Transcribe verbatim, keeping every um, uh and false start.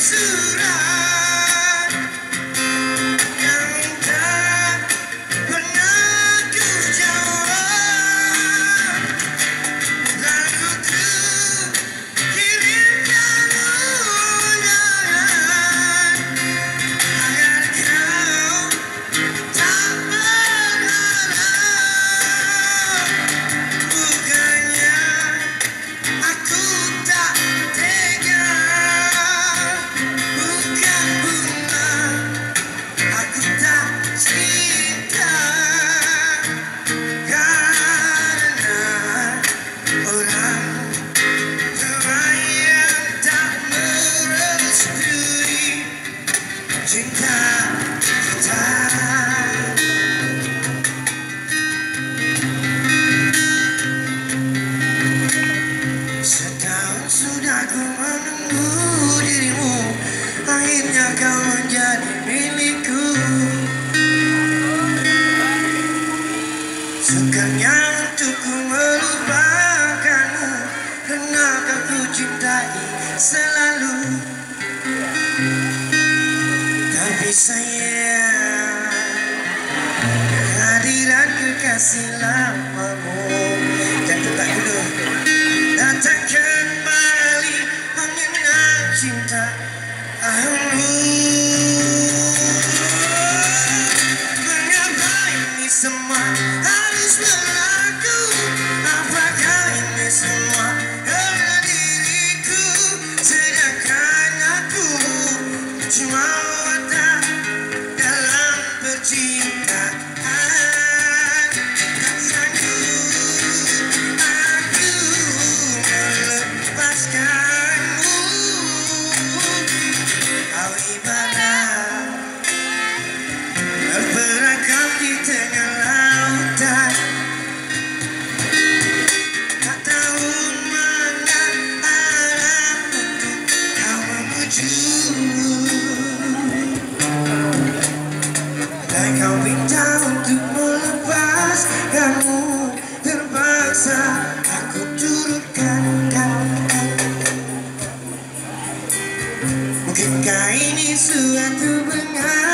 surat yang tak pernah ku jawab, lalu ku kirimkan undangan agar kau tak berharap. Bukannya aku tak tega, bukan bunga aku tak cinta, karena orang tua yang tak merestui cinta kita. Setahun sudah ku menunggu dirimu, akhirnya kau menjadi milikku. Segarnya untukku melupakanmu, karena kau ku cintai selalu. Tapi sayang, kehadiran kekasih lamamu dan tetap dulu datang kembali mengenang cinta dahulu. Mengapa ini semua harus berlaku? Apakah ini semua karena diriku, sedangkan aku cuma wadah dalam percintaan. Tak sanggup aku melepaskanmu. Kau ibarat berperangkap di tengah lautan, tak tahu mana arah untuk kau menuju. Dan kau minta untuk melepaskanmu, terpaksa aku turutkan. Mungkinkah ini suatu bengar